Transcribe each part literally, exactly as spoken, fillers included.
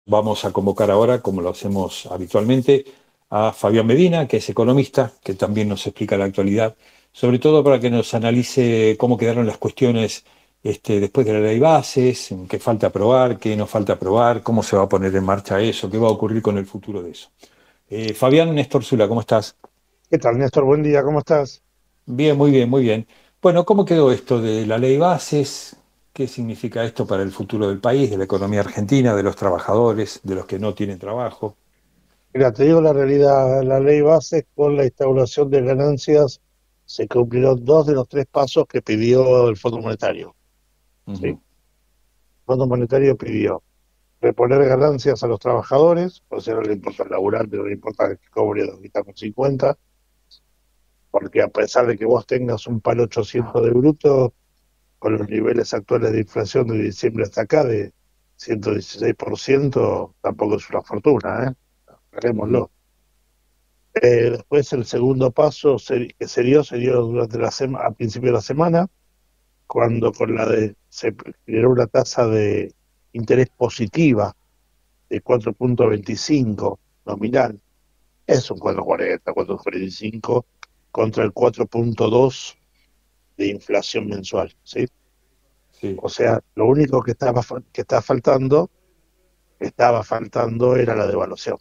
Vamos a convocar ahora, como lo hacemos habitualmente, a Fabián Medina, que es economista, que también nos explica la actualidad, sobre todo para que nos analice cómo quedaron las cuestiones este, después de la ley bases, qué falta aprobar, qué no falta aprobar, cómo se va a poner en marcha eso, qué va a ocurrir con el futuro de eso. Eh, Fabián Néstor Zula, ¿cómo estás? ¿Qué tal, Néstor? Buen día, ¿cómo estás? Bien, muy bien, muy bien. Bueno, ¿cómo quedó esto de la ley bases? ¿Qué significa esto para el futuro del país, de la economía argentina, de los trabajadores, de los que no tienen trabajo? Mira, te digo la realidad, la ley base con la instauración de ganancias se cumplieron dos de los tres pasos que pidió el Fondo Monetario. ¿Sí? El Ujú. Fondo Monetario pidió reponer ganancias a los trabajadores, o sea, no le importa el laburante, no le importa que cobre dos con cincuenta, porque a pesar de que vos tengas un palo ochocientos de bruto, con los niveles actuales de inflación de diciembre hasta acá de ciento dieciséis por ciento, tampoco es una fortuna, ¿eh? Ujú. Hagámoslo. Eh, después el segundo paso se- que se dio, se dio durante la sema- a principio de la semana, cuando con la de, se generó una tasa de interés positiva de cuatro punto veinticinco nominal. Es un cuatro punto cuarenta, cuatro punto cuarenta y cinco contra el cuatro punto dos de inflación mensual, ¿sí? Sí, O sea, lo único que estaba, fa- que estaba faltando, estaba faltando era la devaluación.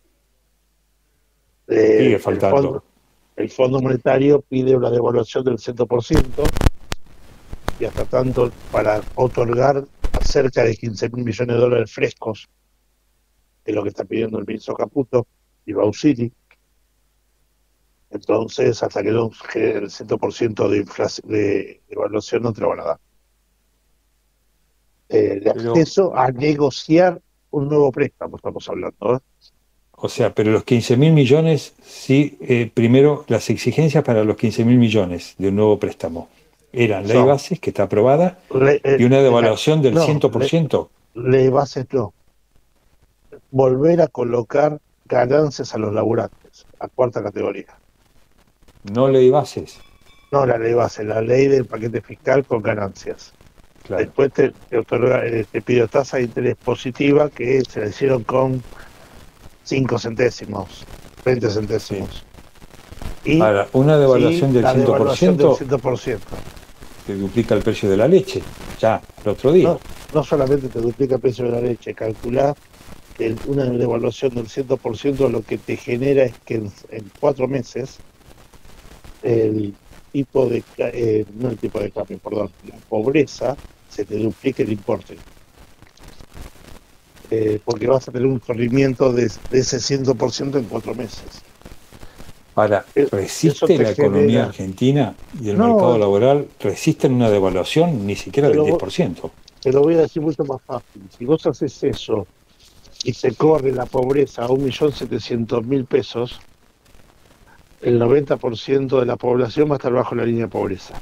sigue Eh, el faltando. fondo, el Fondo Monetario pide una devaluación del cien por ciento y hasta tanto para otorgar cerca de quince mil millones de dólares frescos, que es lo que está pidiendo el ministro Caputo y Bausili. Entonces, hasta que no genere el cien por ciento de, inflación, de evaluación, no te lo van a dar. Eh, de Pero, acceso a negociar un nuevo préstamo, estamos hablando, ¿eh? o sea, pero los quince mil millones, sí, eh, primero las exigencias para los quince mil millones de un nuevo préstamo eran ley Son, bases, que está aprobada, le, y eh, una la, devaluación del no, cien por le, ciento, le bases no, volver a colocar ganancias a los laburantes, a cuarta categoría. no ley bases. No la ley base, la ley del paquete fiscal con ganancias. Claro. Después te, te, otorga, eh, te pidió tasa de interés positiva que se la hicieron con cinco centésimos, veinte Sí. centésimos. Y Ahora, una sí, devaluación del la cien por devaluación del ciento cien por ciento. que duplica el precio de la leche, ya, el otro día. No, no solamente te duplica el precio de la leche, calculá que una devaluación del cien por ciento lo que te genera es que en, en cuatro meses el tipo de, eh, no el tipo de cambio, perdón, la pobreza se te duplique el importe. Eh, porque vas a tener un corrimiento de, de ese cien por ciento en cuatro meses. Ahora, Eh, Eso ¿resiste te la economía genera, argentina y el mercado no, laboral? ¿Resisten una devaluación ni siquiera te del lo, diez por ciento? te lo voy a decir mucho más fácil. Si vos haces eso y se corre la pobreza a un millón setecientos mil pesos, el noventa por ciento de la población va a estar bajo la línea de pobreza.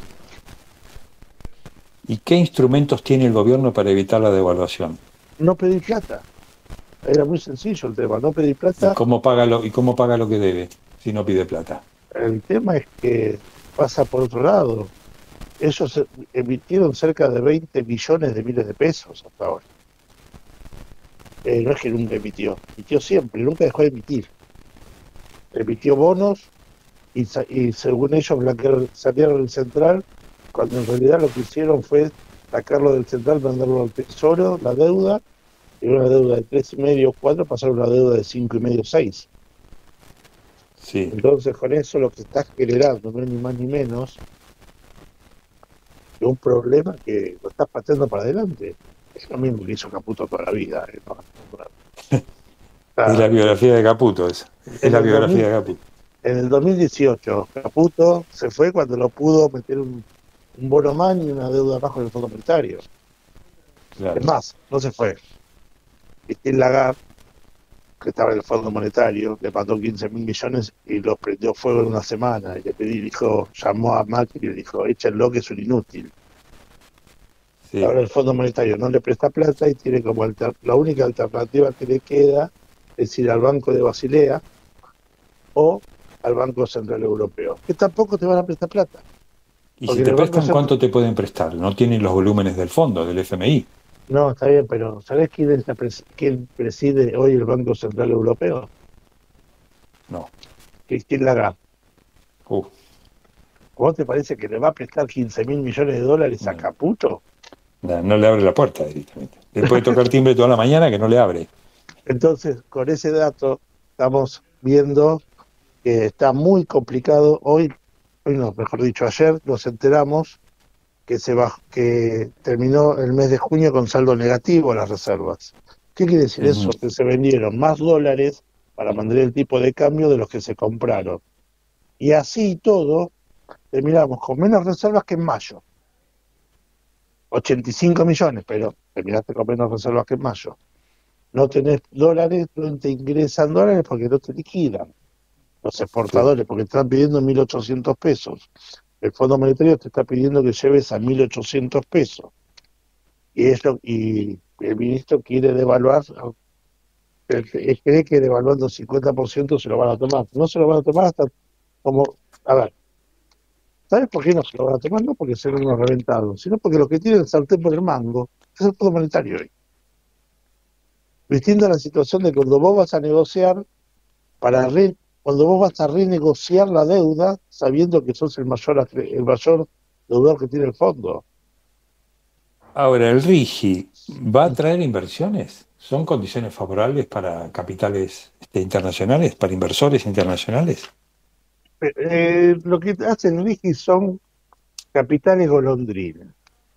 ¿Y qué instrumentos tiene el gobierno para evitar la devaluación? No pedir plata. Era muy sencillo el tema, no pedir ¿Y plata. cómo paga lo, y cómo paga lo que debe si no pide plata? El tema es que pasa por otro lado. Ellos emitieron cerca de veinte millones de miles de pesos hasta ahora. Eh, no es que nunca emitió, emitió siempre, nunca dejó de emitir. Emitió bonos y, y según ellos blanquearon, salieron del central, cuando en realidad lo que hicieron fue sacarlo del central, mandarlo al tesoro, la deuda, y una deuda de tres y medio, cuatro, pasar a una deuda de cinco y medio, seis. Sí. Entonces con eso lo que está generando, no es ni más ni menos, que un problema que lo está pateando para adelante. Es lo mismo que hizo Caputo toda la vida. ¿Eh? No, Es la está, biografía de Caputo, es, es en la el dos biografía mil de Caputo. En el dos mil dieciocho, Caputo se fue cuando lo pudo meter un, un bono man y una deuda bajo en el Fondo Monetario. Es Claro. más, no se fue. Christine Lagarde, que estaba en el Fondo Monetario, le mandó quince mil millones y los prendió fuego en una semana. Y le pedí, dijo, llamó a Macri y le dijo, échenlo que es un inútil. Sí. Ahora el Fondo Monetario no le presta plata y tiene como alter, la única alternativa que le queda es ir al Banco de Basilea o al Banco Central Europeo, que tampoco te van a prestar plata. Y si Porque en te el Banco prestan, Central ¿cuánto te pueden prestar? No tienen los volúmenes del fondo, del F M I. No, está bien, pero ¿sabés quién, es la pres- quién preside hoy el Banco Central Europeo? No. Christine Lagarde. Uh, ¿Vos te parece que le va a prestar quince mil millones de dólares a no, Caputo? no, no le abre la puerta directamente. Le puede tocar timbre toda la mañana que no le abre. Entonces, con ese dato, estamos viendo que está muy complicado. Hoy, hoy no, mejor dicho, ayer nos enteramos que se baj- que terminó el mes de junio con saldo negativo las reservas. ¿Qué quiere decir eso? Ujú. Que se vendieron más dólares para mantener el tipo de cambio de los que se compraron. Y así y todo, terminamos con menos reservas que en mayo. Ochenta y cinco millones, pero terminaste con menos reservas que en mayo. No tenés dólares, no te ingresan dólares porque no te liquidan los Sí, exportadores, porque te están pidiendo mil ochocientos pesos. El Fondo Monetario te está pidiendo que lleves a mil ochocientos pesos. Y, eso, y el ministro quiere devaluar, eh, cree que devaluando cincuenta por ciento se lo van a tomar. No se lo van a tomar hasta como, a ver, ¿sabes por qué no se lo van a tomar? No porque sean unos reventados, sino porque lo que tiene el sartén por el mango es el Fondo Monetario hoy. Distinta a la situación de cuando vos vas a negociar, para re- cuando vos vas a renegociar la deuda, sabiendo que sos el mayor, acre- el mayor deudor que tiene el fondo. ahora, el RIGI va a traer inversiones. ¿Son condiciones favorables para capitales este, internacionales, para inversores internacionales? Eh, lo que hacen el RIGI son capitales golondrinas,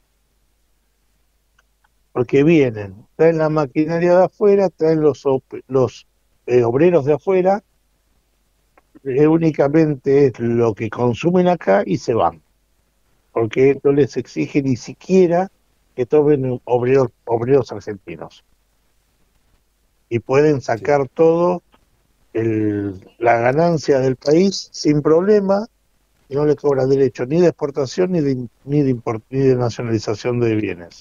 porque vienen, traen la maquinaria de afuera, traen los, op- los eh, obreros de afuera, eh, únicamente es lo que consumen acá y se van, porque no les exige ni siquiera que tomen obreros, obreros argentinos. Y pueden Sí. sacar todo el, la ganancia del país sin problema y no le cobran derecho ni de exportación ni de, ni de, import, ni de nacionalización de bienes.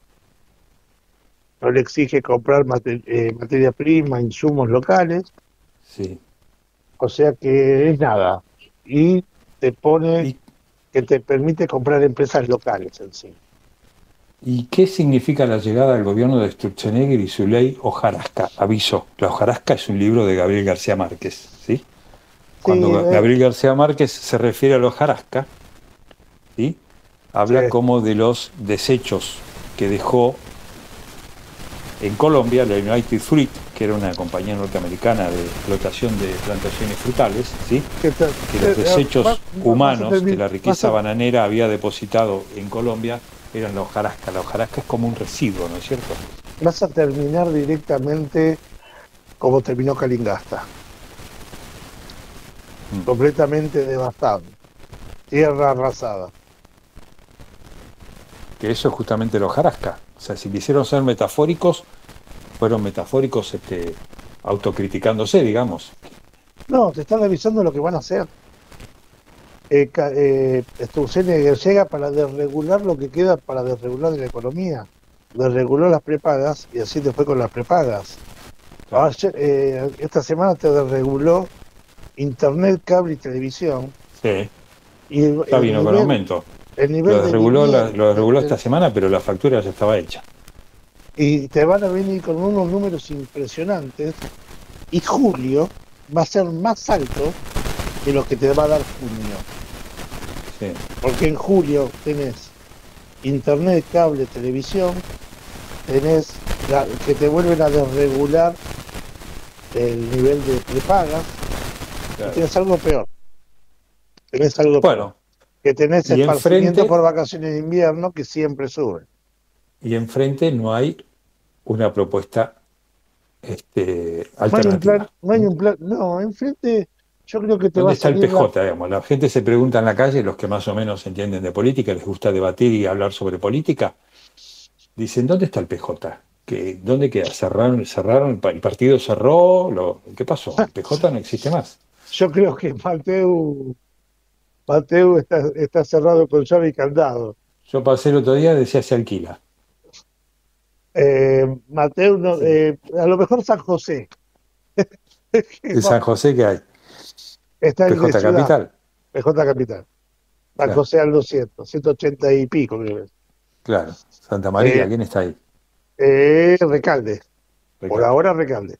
No le exige comprar mater, eh, materia prima, insumos locales, Sí. o sea que es nada. Y te pone, ¿Y, que te permite comprar empresas locales en sí. y qué significa la llegada al gobierno de Sturzenegger y su ley Hojarasca? Aviso, la Hojarasca es un libro de Gabriel García Márquez, ¿sí? Sí, Cuando Ga- eh, Gabriel García Márquez se refiere a la hojarasca, ¿sí? sí, Habla como de los desechos que dejó en Colombia la United Fruit, que era una compañía norteamericana de explotación de plantaciones frutales, ¿sí? que te, Que te, los eh, va, desechos va, vas a humanos que terminar, la vas riqueza a, bananera había depositado en Colombia eran la hojarasca. La hojarasca es como un residuo, ¿no es cierto? vas a terminar directamente como terminó Calingasta, Mm. completamente devastado, tierra arrasada. Que eso es justamente la hojarasca. O sea, si quisieron ser metafóricos, fueron metafóricos este, autocriticándose, digamos. No, te están avisando lo que van a hacer. Eh, eh, Sturzenegger llega para desregular lo que queda para desregular de la economía. Desreguló las prepagas y así te fue con las prepagas. Claro. Ayer, eh, esta semana te desreguló internet, cable y televisión. Sí, Y el, ya el vino con nivel, aumento. el Lo nivel de desreguló, la- vivienda, lo desreguló esta semana, pero la factura ya estaba hecha. y te van a venir con unos números impresionantes. Y julio va a ser más alto que lo que te va a dar junio. Sí, Porque en julio tenés internet, cable, televisión, tenés la, que te vuelven a desregular el nivel de prepagas, y claro. tenés algo peor, tenés algo peor, Bueno, que tenés y esparcimiento por enfrente, vacaciones de invierno que siempre sube. y enfrente no hay una propuesta este, No hay un plan, alternativa. no hay un plan, no, enfrente yo creo que te va ¿Dónde a está el salir la... P J, digamos? La gente se pregunta en la calle, los que más o menos entienden de política, les gusta debatir y hablar sobre política, dicen, ¿dónde está el P J? ¿Qué, ¿Dónde queda? ¿Cerraron, cerraron, el pa- el partido cerró? Lo, ¿qué pasó? El P J no existe más. Yo creo que Mateu, Mateu está, está cerrado con llave y candado. Yo pasé el otro día, decía se alquila. Eh, Mateu, no, Sí. eh, a lo mejor San José, ¿De San José qué hay? está el de P J Ciudad, Capital. P J Capital. San Claro, José al doscientos, ciento ochenta y pico, creo. claro. Santa María, Eh, ¿quién está ahí? Eh, Recalde, por Recalde. ahora Recalde.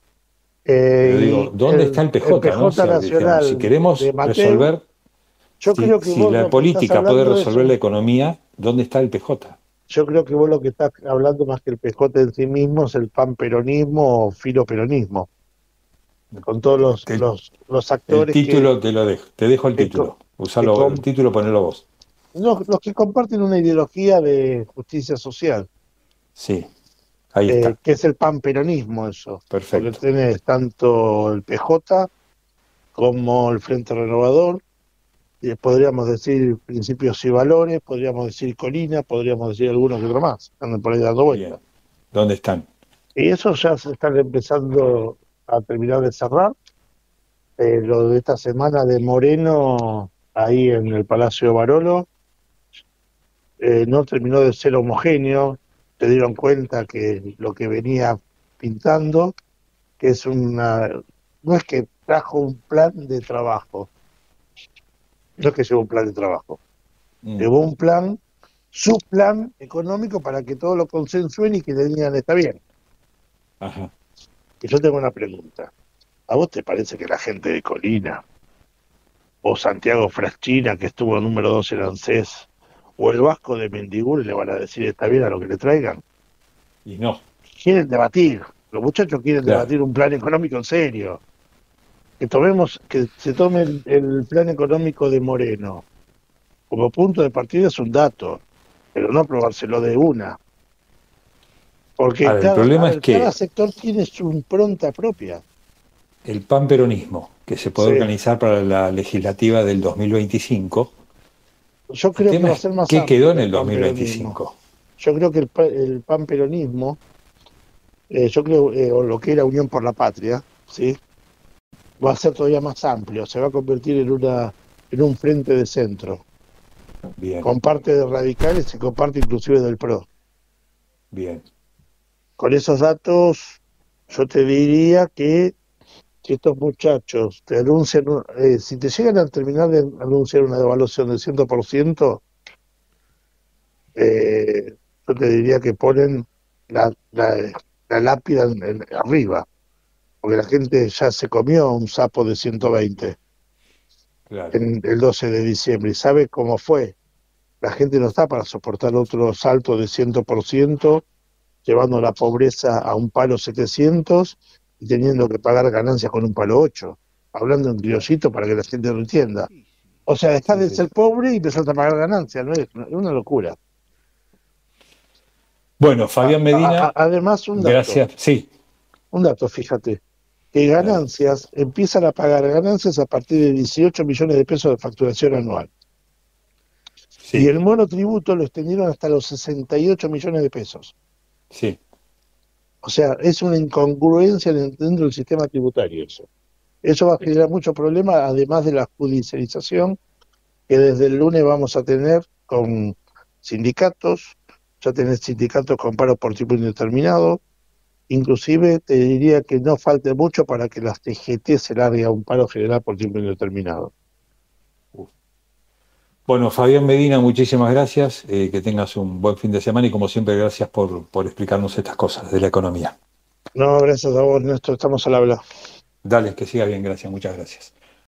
Pero Eh, digo, y ¿dónde está el, el el P J, no? O P J sea, digamos, si Nacional de queremos Mateu, resolver, yo si, creo que si vos la lo que estás política puede hablando es resolver la un, economía, ¿dónde está el P J? yo creo que vos lo que estás hablando más que el P J en sí mismo es el panperonismo o filoperonismo, con todos los, El, los, los el actores que, título te lo dejo, te dejo el que, co- título. que Usalo, el com- título ponelo vos. los, los que comparten una ideología de justicia social, Sí, ahí eh, está. que es el panperonismo eso, porque Perfecto. tenés tanto el P J como el Frente Renovador, y podríamos decir principios y valores, podríamos decir Colina, podríamos decir algunos que otros más, andan por ahí dando Bien. vueltas. ¿Dónde están? Y eso ya se están empezando a terminar de cerrar. Eh, lo de esta semana de Moreno, ahí en el Palacio de Barolo, eh, no terminó de ser homogéneo, se dieron cuenta que lo que venía pintando, que es una, no es que trajo un plan de trabajo, no es que llevó un plan de trabajo, Mm, llevó un plan, su plan económico para que todos lo consensúen y que le digan está bien. ajá. Y yo tengo una pregunta, ¿a vos te parece que la gente de Colina, o Santiago Fraschina, que estuvo número dos en ANSES, o el Vasco de Mendigul le van a decir está bien a lo que le traigan? Y no, Quieren debatir, los muchachos quieren claro. debatir un plan económico en serio, que tomemos, que se tome el, el plan económico de Moreno como punto de partida es un dato, pero no aprobárselo de una, porque Ahora, el cada, a problema es ver, cada que sector tiene su impronta propia. el panperonismo, que se puede Sí, organizar para la legislativa del dos mil veinticinco, yo el creo que tema va a es ser más qué quedó amplio en que el el panperonismo. dos mil veinticinco. Yo creo que el, pa- el panperonismo, eh, yo creo, eh, o lo que era Unión por la Patria, ¿sí? Va a ser todavía más amplio, se va a convertir en una, en un frente de centro, Bien, con parte de radicales y con parte inclusive del PRO. bien. Con esos datos, yo te diría que si estos muchachos te anuncian, un- eh, si te llegan a terminar de anunciar una devaluación del cien por ciento, eh, yo te diría que ponen la, la, la lápida en- en- arriba, porque la gente ya se comió un sapo de ciento veinte Claro. en el doce de diciembre y sabe cómo fue. La gente no está para soportar otro salto de cien por ciento, llevando la pobreza a un palo setecientos y teniendo que pagar ganancias con un palo ocho, hablando en Claro. criollito para que la gente lo entienda. O sea, dejar Sí, de sí. ser pobre y empezar a pagar ganancias, ¿no? Es, es una locura. Bueno, A- Fabián a- a- Medina, además, un dato, gracias. Sí, un dato, fíjate, que dale. ganancias empiezan a pagar ganancias a partir de dieciocho millones de pesos de facturación anual. Y Sí, el monotributo lo extendieron hasta los sesenta y ocho millones de pesos. sí. O sea, es una incongruencia dentro del sistema tributario eso. Eso va a generar muchos problemas, además de la judicialización que desde el lunes vamos a tener con sindicatos, ya tenés sindicatos con paro por tiempo indeterminado, inclusive te diría que no falte mucho para que las T G T se largue a un paro general por tiempo indeterminado. Bueno, Fabián Medina, muchísimas gracias. Eh, que tengas un buen fin de semana y como siempre, gracias por, por explicarnos estas cosas de la economía. No, gracias a vos, Néstor, estamos al habla. Dale, que siga bien, gracias, muchas gracias.